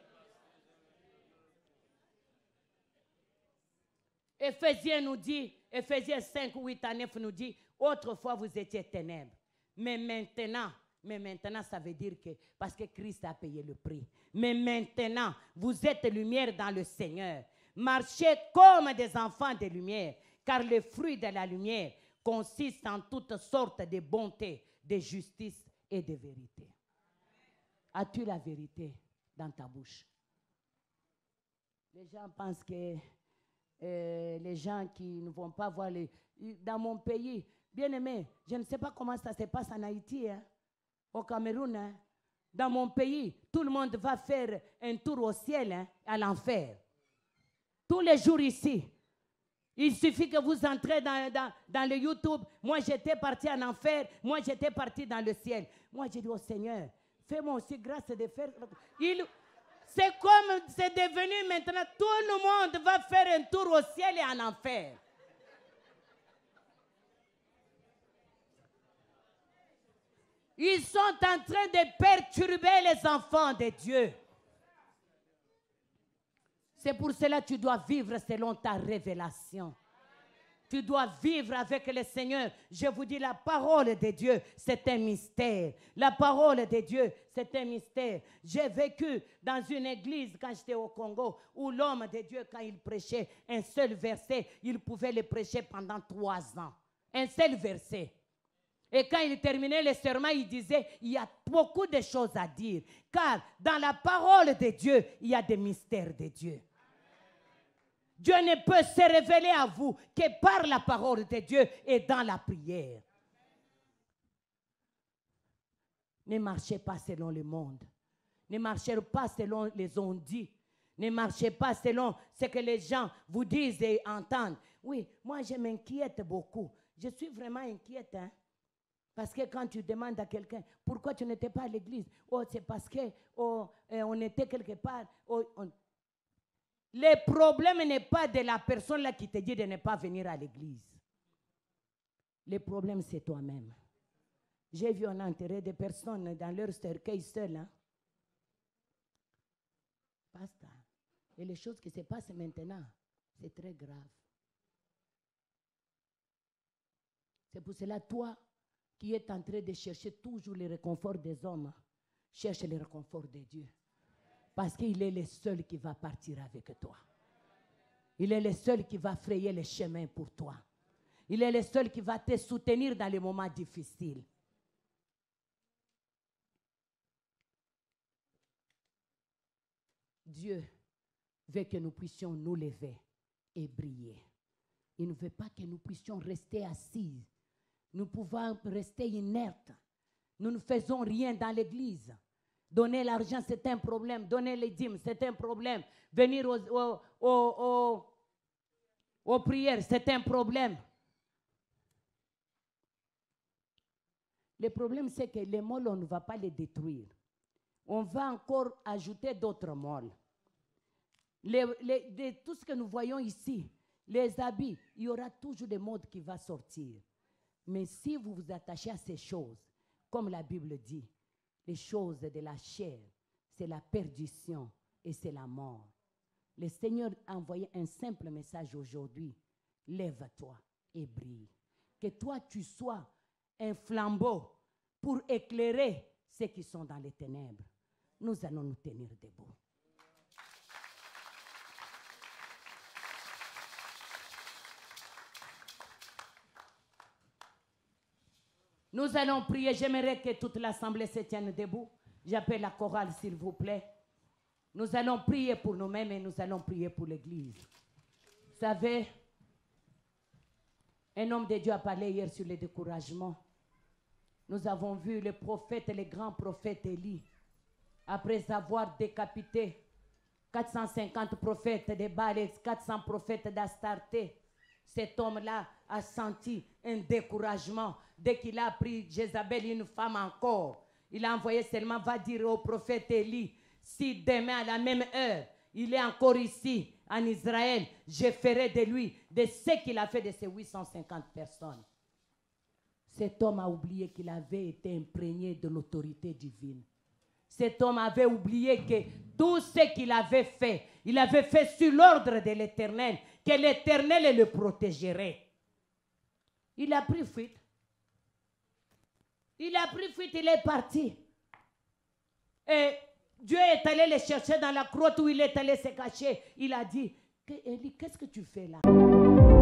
Éphésiens nous dit, Éphésiens 5, 8 à 9 nous dit, autrefois vous étiez ténèbres. Mais maintenant ça veut dire que, parce que Christ a payé le prix. Mais maintenant, vous êtes lumière dans le Seigneur. Marchez comme des enfants de lumière, car le fruit de la lumière consiste en toutes sortes de bonté, de justice et de vérité. As-tu la vérité dans ta bouche? Les gens pensent que les gens qui ne vont pas voir dans mon pays, bien aimé, je ne sais pas comment ça se passe en Haïti, hein, au Cameroun, hein. Dans mon pays, tout le monde va faire un tour au ciel, hein, à l'enfer. Tous les jours ici. Il suffit que vous entrez dans le YouTube. Moi, j'étais parti en enfer. Moi, j'étais parti dans le ciel. Moi, j'ai dit au Seigneur, fais-moi aussi grâce de faire... C'est comme c'est devenu maintenant, tout le monde va faire un tour au ciel et en enfer. Ils sont en train de perturber les enfants de Dieu. C'est pour cela que tu dois vivre selon ta révélation. Tu dois vivre avec le Seigneur. Je vous dis, la parole de Dieu, c'est un mystère. La parole de Dieu, c'est un mystère. J'ai vécu dans une église quand j'étais au Congo, où l'homme de Dieu, quand il prêchait un seul verset, il pouvait le prêcher pendant 3 ans. Un seul verset. Et quand il terminait le sermon, il disait, il y a beaucoup de choses à dire. Car dans la parole de Dieu, il y a des mystères de Dieu. Dieu ne peut se révéler à vous que par la parole de Dieu et dans la prière. Ne marchez pas selon le monde. Ne marchez pas selon les on-dit. Ne marchez pas selon ce que les gens vous disent et entendent. Oui, moi je m'inquiète beaucoup. Je suis vraiment inquiète, hein? Parce que quand tu demandes à quelqu'un, pourquoi tu n'étais pas à l'église? Oh, c'est parce que on était quelque part. Le problème n'est pas de la personne là qui te dit de ne pas venir à l'église. Le problème, c'est toi-même. J'ai vu en enterrer des personnes dans leur cercueil seules. Hein? Basta. Et les choses qui se passent maintenant, c'est très grave. C'est pour cela, toi, qui es en train de chercher toujours le réconfort des hommes, cherche le réconfort de Dieu. Parce qu'il est le seul qui va partir avec toi. Il est le seul qui va frayer les chemins pour toi. Il est le seul qui va te soutenir dans les moments difficiles. Dieu veut que nous puissions nous lever et briller. Il ne veut pas que nous puissions rester assis. Nous pouvons rester inertes. Nous ne faisons rien dans l'église. Donner l'argent, c'est un problème. Donner les dîmes, c'est un problème. Venir aux prières, c'est un problème. Le problème, c'est que les molles, on ne va pas les détruire. On va encore ajouter d'autres molles. Tout ce que nous voyons ici, les habits, il y aura toujours des modes qui vont sortir. Mais si vous vous attachez à ces choses, comme la Bible dit, les choses de la chair, c'est la perdition et c'est la mort. Le Seigneur a envoyé un simple message aujourd'hui. Lève-toi et brille. Que toi, tu sois un flambeau pour éclairer ceux qui sont dans les ténèbres. Nous allons nous tenir debout. Nous allons prier. J'aimerais que toute l'assemblée se tienne debout. J'appelle la chorale, s'il vous plaît. Nous allons prier pour nous-mêmes et nous allons prier pour l'Église. Vous savez, un homme de Dieu a parlé hier sur le découragement. Nous avons vu le prophète, le grand prophète Élie, après avoir décapité 450 prophètes de Baal et 400 prophètes d'Astarté. Cet homme-là a senti un découragement. Dès qu'il a pris Jézabel, une femme encore, il a envoyé seulement, va dire au prophète Élie, si demain à la même heure, il est encore ici, en Israël, je ferai de lui de ce qu'il a fait de ces 850 personnes. Cet homme a oublié qu'il avait été imprégné de l'autorité divine. Cet homme avait oublié que tout ce qu'il avait fait, il avait fait sur l'ordre de l'Éternel, que l'Éternel le protégerait. Il a pris fuite. Il a pris fuite, il est parti. Et Dieu est allé le chercher dans la grotte où il est allé se cacher. Il a dit, Élie, qu'est-ce que tu fais là?